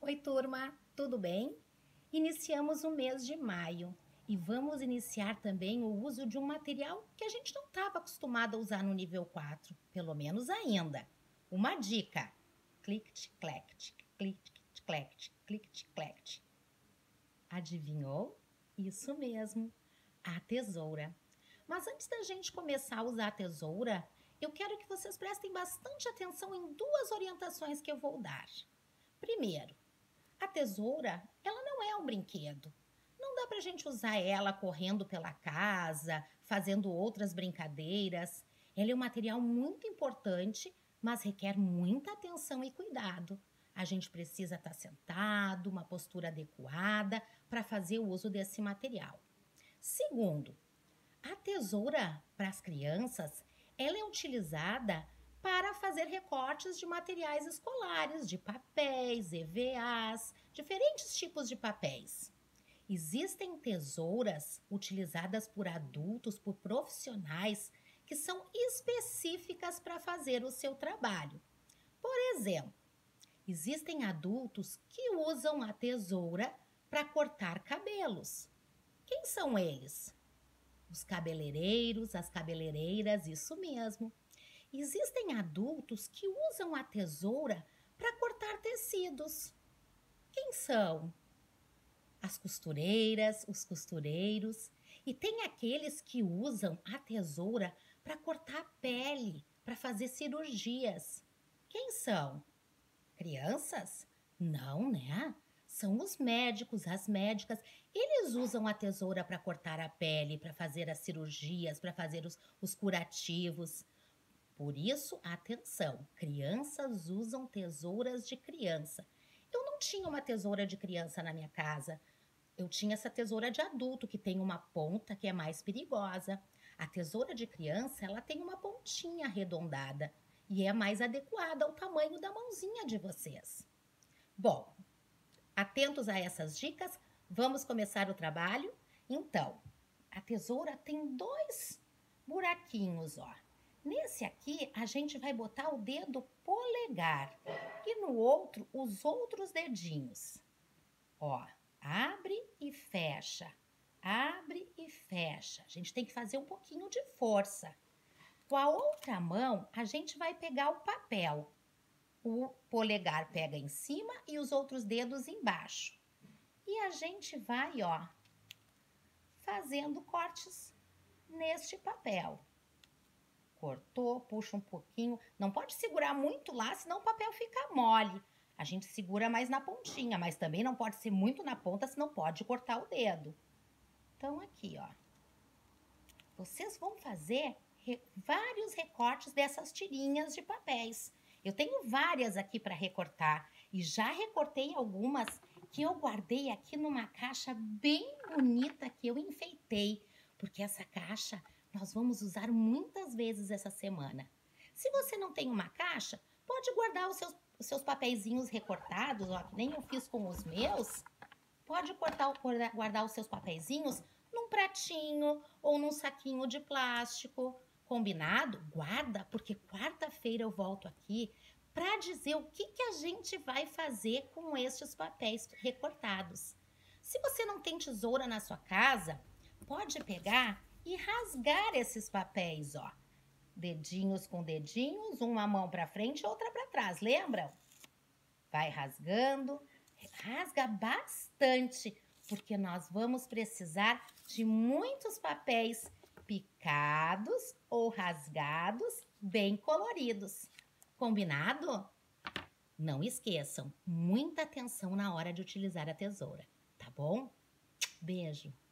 Oi, turma, tudo bem? Iniciamos o mês de maio e vamos iniciar também o uso de um material que a gente não estava acostumado a usar no nível 4, pelo menos ainda. Uma dica: clict-clact, clict-clact, clict-clact. Adivinhou? Isso mesmo, a tesoura. Mas antes da gente começar a usar a tesoura, eu quero que vocês prestem bastante atenção em duas orientações que eu vou dar. Primeiro, a tesoura, ela não é um brinquedo. Não dá para a gente usar ela correndo pela casa, fazendo outras brincadeiras. Ela é um material muito importante, mas requer muita atenção e cuidado. A gente precisa estar sentado, uma postura adequada para fazer o uso desse material. Segundo, a tesoura para as crianças, ela é utilizada para fazer recortes de materiais escolares, de papéis, EVAs, diferentes tipos de papéis. Existem tesouras utilizadas por adultos, por profissionais, que são específicas para fazer o seu trabalho. Por exemplo, existem adultos que usam a tesoura para cortar cabelos. Quem são eles? Os cabeleireiros, as cabeleireiras, isso mesmo. Existem adultos que usam a tesoura para cortar tecidos. Quem são? As costureiras, os costureiros. E tem aqueles que usam a tesoura para cortar a pele, para fazer cirurgias. Quem são? Crianças? Não, né? São os médicos, as médicas. Eles usam a tesoura para cortar a pele, para fazer as cirurgias, para fazer os curativos. Por isso, atenção, crianças usam tesouras de criança. Eu não tinha uma tesoura de criança na minha casa. Eu tinha essa tesoura de adulto, que tem uma ponta que é mais perigosa. A tesoura de criança, ela tem uma pontinha arredondada e é mais adequada ao tamanho da mãozinha de vocês. Bom, atentos a essas dicas, vamos começar o trabalho? Então, a tesoura tem dois buraquinhos, ó. Nesse aqui, a gente vai botar o dedo polegar e no outro, os outros dedinhos. Ó, abre e fecha, abre e fecha. A gente tem que fazer um pouquinho de força. Com a outra mão, a gente vai pegar o papel. O polegar pega em cima e os outros dedos embaixo. E a gente vai, ó, fazendo cortes neste papel. Cortou, puxa um pouquinho. Não pode segurar muito lá, senão o papel fica mole. A gente segura mais na pontinha, mas também não pode ser muito na ponta, senão pode cortar o dedo. Então, aqui, ó. Vocês vão fazer vários recortes dessas tirinhas de papéis. Eu tenho várias aqui para recortar e já recortei algumas que eu guardei aqui numa caixa bem bonita que eu enfeitei, porque essa caixa nós vamos usar muitas vezes essa semana. Se você não tem uma caixa, pode guardar os seus papeizinhos recortados, ó, que nem eu fiz com os meus. Pode guardar os seus papeizinhos num pratinho ou num saquinho de plástico. Combinado? Guarda, porque quarta-feira eu volto aqui para dizer o que a gente vai fazer com estes papéis recortados. Se você não tem tesoura na sua casa, pode pegar e rasgar esses papéis, ó. Dedinhos com dedinhos, uma mão para frente e outra para trás, lembram? Vai rasgando, rasga bastante, porque nós vamos precisar de muitos papéis picados ou rasgados, bem coloridos. Combinado? Não esqueçam, muita atenção na hora de utilizar a tesoura, tá bom? Beijo!